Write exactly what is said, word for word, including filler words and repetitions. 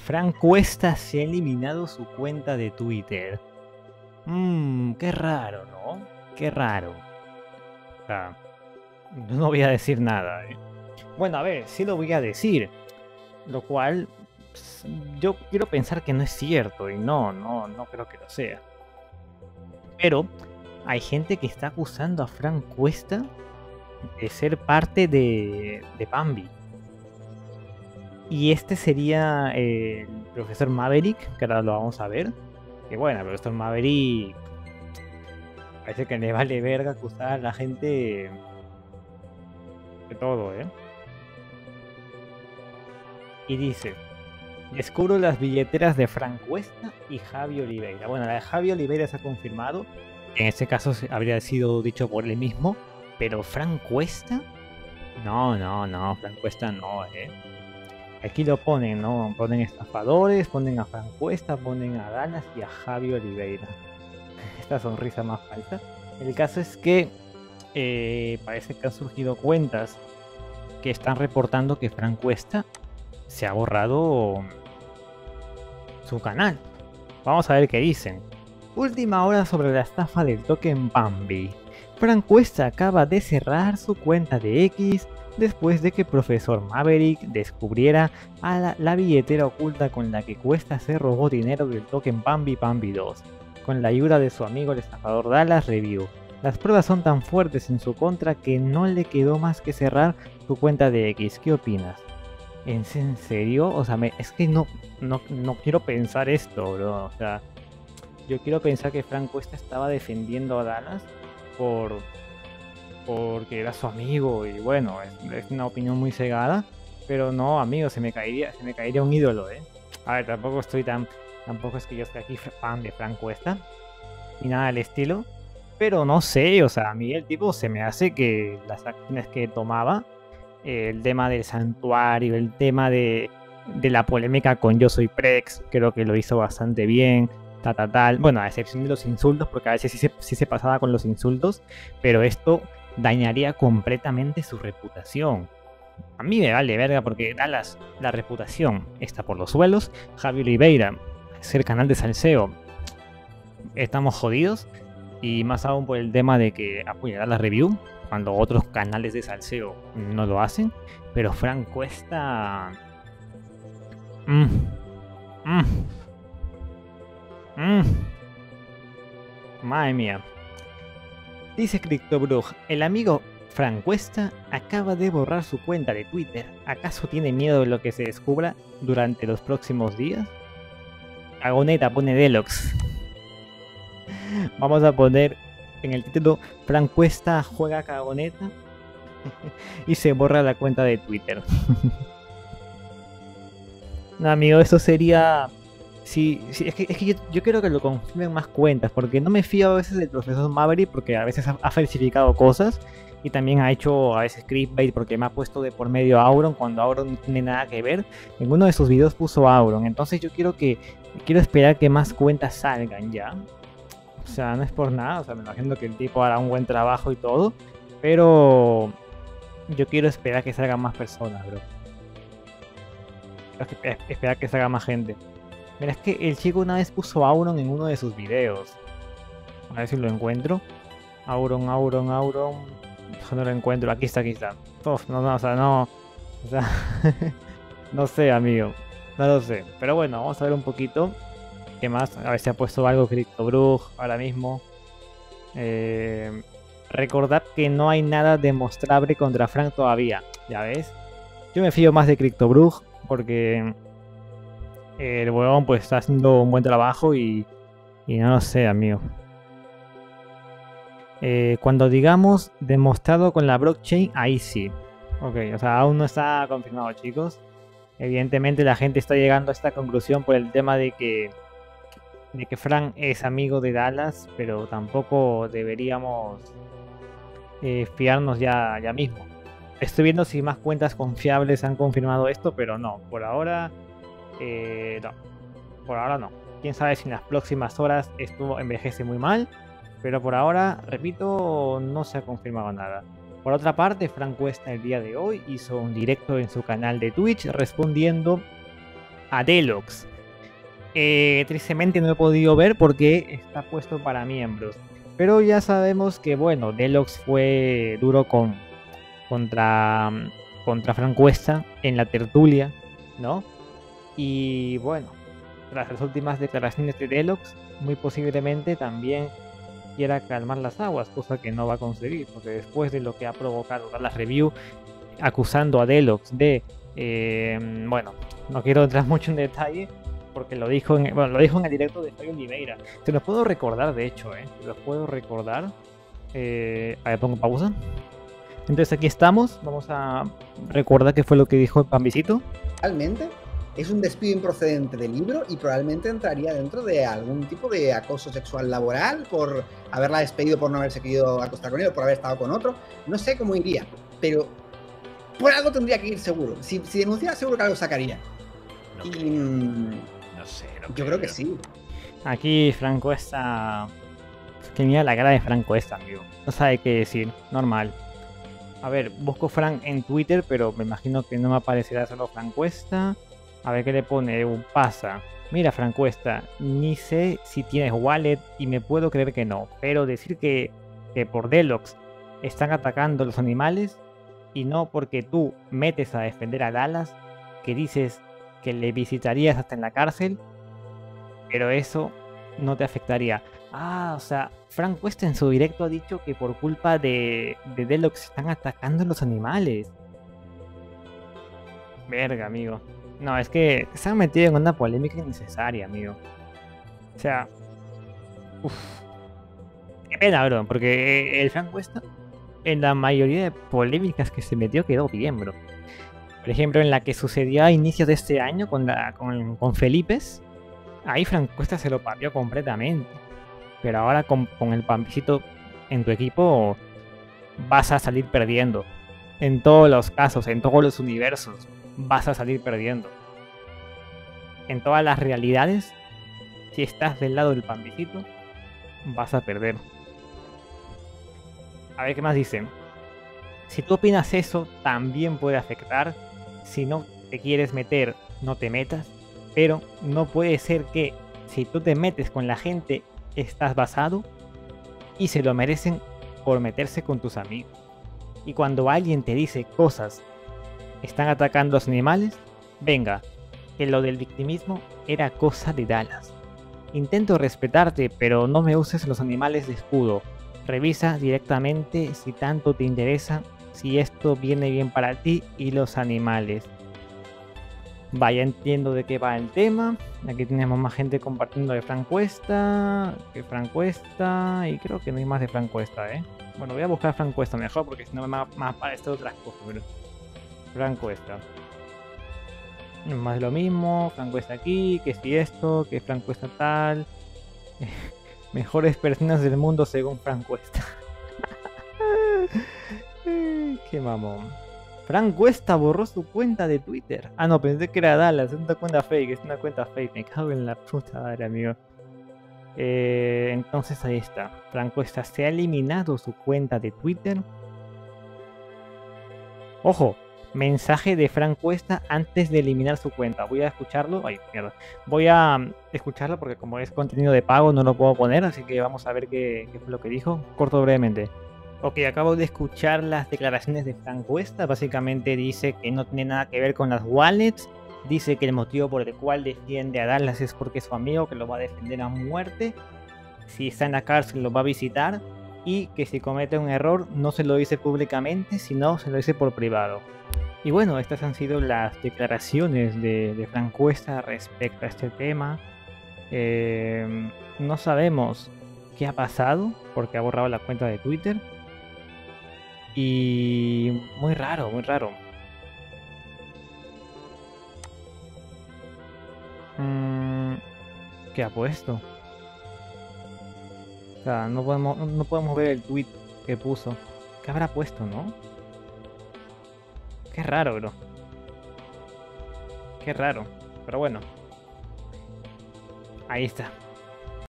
Frank Cuesta se ha eliminado su cuenta de Twitter. Mmm, qué raro, ¿no? Qué raro. O sea, no voy a decir nada, ¿eh? Bueno, a ver, sí lo voy a decir. Lo cual, pues, yo quiero pensar que no es cierto. Y no, no, no creo que lo sea. Pero hay gente que está acusando a Frank Cuesta de ser parte de, de Bambi. Y este sería eh, el profesor Maverick, que ahora lo vamos a ver. Que bueno, el profesor Maverick parece que le vale verga acusar a la gente de todo, ¿eh? Y dice: descubro las billeteras de Frank Cuesta y Javi Oliveira. Bueno, la de Javi Oliveira se ha confirmado. En este caso habría sido dicho por él mismo. Pero Frank Cuesta, no, no, no, Frank Cuesta no, ¿eh? Aquí lo ponen, ¿no? Ponen estafadores, ponen a Frank Cuesta, ponen a Dallas y a Javi Oliveira. Esta sonrisa más falsa. El caso es que eh, parece que han surgido cuentas que están reportando que Frank Cuesta se ha borrado su canal. Vamos a ver qué dicen. Última hora sobre la estafa del token Bambi. Frank Cuesta acaba de cerrar su cuenta de X después de que Profesor Maverick descubriera a la, la billetera oculta con la que Cuesta se robó dinero del token Bambi Bambi dos, con la ayuda de su amigo el estafador Dallas Review. Las pruebas son tan fuertes en su contra que no le quedó más que cerrar su cuenta de X. ¿Qué opinas? ¿En serio? O sea, me, es que no, no, no quiero pensar esto, bro. O sea, yo quiero pensar que Frank Cuesta estaba defendiendo a Dallas por... porque era su amigo y bueno, es, es una opinión muy cegada, pero no, amigo, se me caería, se me caería un ídolo, ¿eh? A ver, tampoco estoy tan, tampoco es que yo esté aquí fan de Frank Cuesta, ni nada del estilo, pero no sé, o sea, a mí el tipo se me hace que las acciones que tomaba, eh, el tema del santuario, el tema de, de la polémica con Yo Soy Prex, creo que lo hizo bastante bien, ta, ta, tal, bueno, a excepción de los insultos, porque a veces sí se, sí se pasaba con los insultos, pero esto dañaría completamente su reputación. A mí me vale verga porque Dallas, la reputación está por los suelos. Javi Oliveira, ser canal de salseo, estamos jodidos. Y más aún por el tema de que apoyará la review cuando otros canales de salseo no lo hacen. Pero Frank Cuesta... Mm. Mm. Mm. Madre mía. Dice CryptoBrug, el amigo Frank Cuesta acaba de borrar su cuenta de Twitter. ¿Acaso tiene miedo de lo que se descubra durante los próximos días? Cagoneta, pone Deluxe. Vamos a poner en el título: Frank Cuesta juega cagoneta y se borra la cuenta de Twitter. No, amigo, eso sería... Sí, sí, es que, es que yo, yo quiero que lo confirmen más cuentas, porque no me fío a veces del profesor Maverick, porque a veces ha, ha falsificado cosas y también ha hecho a veces clickbait, porque me ha puesto de por medio a Auron cuando Auron no tiene nada que ver. En uno de sus videos puso Auron, entonces yo quiero que quiero esperar que más cuentas salgan ya. O sea, no es por nada, o sea, me imagino que el tipo hará un buen trabajo y todo, pero yo quiero esperar que salgan más personas, bro. Quiero esperar que salga más gente. Mira, es que el chico una vez puso Auron en uno de sus videos. A ver si lo encuentro. Auron, Auron, Auron. No lo encuentro. Aquí está, aquí está. Uf, no, no, o sea, no. O sea, no sé, amigo. No lo sé. Pero bueno, vamos a ver un poquito. ¿Qué más? A ver si ha puesto algo CryptoBrug ahora mismo. Eh, recordad que no hay nada demostrable contra Frank todavía. Ya ves. Yo me fío más de CryptoBrug porque... el huevón pues está haciendo un buen trabajo y, y no lo sé, amigo. Eh, cuando digamos demostrado con la blockchain, ahí sí. Ok, o sea, aún no está confirmado, chicos. Evidentemente la gente está llegando a esta conclusión por el tema de que de que Frank es amigo de Dallas, pero tampoco deberíamos eh, fiarnos ya, ya mismo. Estoy viendo si más cuentas confiables han confirmado esto, pero no, por ahora... Eh, no, por ahora no. Quién sabe si en las próximas horas esto envejece muy mal, pero por ahora, repito, no se ha confirmado nada. Por otra parte, Frank Cuesta el día de hoy hizo un directo en su canal de Twitch respondiendo a Deluxe. Eh, tristemente no he podido ver porque está puesto para miembros. Pero ya sabemos que, bueno, Deluxe fue duro con, contra, contra Fran Cuesta en la tertulia, ¿no? Y bueno, tras las últimas declaraciones de Deluxe, muy posiblemente también quiera calmar las aguas, cosa que no va a conseguir, porque después de lo que ha provocado la review acusando a Deluxe de, eh, bueno, no quiero entrar mucho en detalle, porque lo dijo en, bueno, lo dijo en el directo de Fabio Oliveira. Te los puedo recordar, de hecho, ¿eh? Te los puedo recordar. Eh, a ver, pongo pausa. Entonces aquí estamos. Vamos a recordar qué fue lo que dijo el Pambisito. Realmente es un despido improcedente de libro y probablemente entraría dentro de algún tipo de acoso sexual laboral por haberla despedido por no haberse querido acostar con él o por haber estado con otro. No sé cómo iría, pero por algo tendría que ir seguro. Si, si denunciara, seguro que algo sacaría. No y... creo. No sé, no Yo creo. creo que sí. Aquí Fran Cuesta. Que mira la cara de Fran Cuesta, amigo. No sabe qué decir. Normal. A ver, busco Fran en Twitter, pero me imagino que no me aparecerá solo Fran Cuesta. A ver qué le pone. Un pasa. Mira, Fran Cuesta, ni sé si tienes wallet y me puedo creer que no. Pero decir que, que por Deluxe están atacando a los animales y no porque tú metes a defender a Dallas, que dices que le visitarías hasta en la cárcel, pero eso no te afectaría. Ah, o sea, Fran Cuesta en su directo ha dicho que por culpa de, de Deluxe están atacando a los animales. Verga, amigo. No, es que se han metido en una polémica innecesaria, amigo. O sea, uff. Qué pena, bro, porque el Fran Cuesta en la mayoría de polémicas que se metió quedó bien, bro. Por ejemplo, en la que sucedió a inicios de este año con, la, con, con Felipes, ahí Fran Cuesta se lo pateó completamente. Pero ahora con, con el Pampicito en tu equipo vas a salir perdiendo. En todos los casos, en todos los universos, vas a salir perdiendo. En todas las realidades, si estás del lado del Pampicito, vas a perder. A ver qué más dicen. Si tú opinas eso, también puede afectar. Si no te quieres meter, no te metas. Pero no puede ser que si tú te metes con la gente, estás basado y se lo merecen por meterse con tus amigos. Y cuando alguien te dice cosas, están atacando a los animales, venga, que lo del victimismo era cosa de Dallas. Intento respetarte, pero no me uses los animales de escudo. Revisa directamente si tanto te interesa, si esto viene bien para ti y los animales. Vaya, entiendo de qué va el tema. Aquí tenemos más gente compartiendo de Fran Cuesta, que Fran Cuesta, y creo que no hay más de Fran Cuesta, ¿eh? Bueno, voy a buscar Fran Cuesta mejor, porque si no me va a aparecer otras cosas, pero... Fran Cuesta. Más de lo mismo, Fran Cuesta aquí, que si esto, que Fran Cuesta tal... Mejores personas del mundo según Fran Cuesta. Qué mamón. Fran Cuesta borró su cuenta de Twitter. Ah, no, pensé que era Dallas. Es una cuenta fake, es una cuenta fake. Me cago en la puta madre, amigo. Eh, entonces ahí está. Fran Cuesta se ha eliminado su cuenta de Twitter. Ojo, mensaje de Fran Cuesta antes de eliminar su cuenta. Voy a escucharlo. Ay, mierda. Voy a escucharlo porque como es contenido de pago no lo puedo poner. Así que vamos a ver qué, qué fue lo que dijo. Corto brevemente. Ok, acabo de escuchar las declaraciones de Fran Cuesta. Básicamente dice que no tiene nada que ver con las wallets. Dice que el motivo por el cual defiende a Dallas es porque es su amigo, que lo va a defender a muerte. Si está en la cárcel lo va a visitar. Y que si comete un error no se lo dice públicamente, sino se lo dice por privado. Y bueno, estas han sido las declaraciones de, de Fran Cuesta respecto a este tema. Eh, no sabemos qué ha pasado porque ha borrado la cuenta de Twitter. Y muy raro, muy raro. Mm, ¿Qué ha puesto? O sea, no podemos, no podemos ver el tweet que puso. ¿Qué habrá puesto, no? Qué raro, bro. Qué raro. Pero bueno. Ahí está.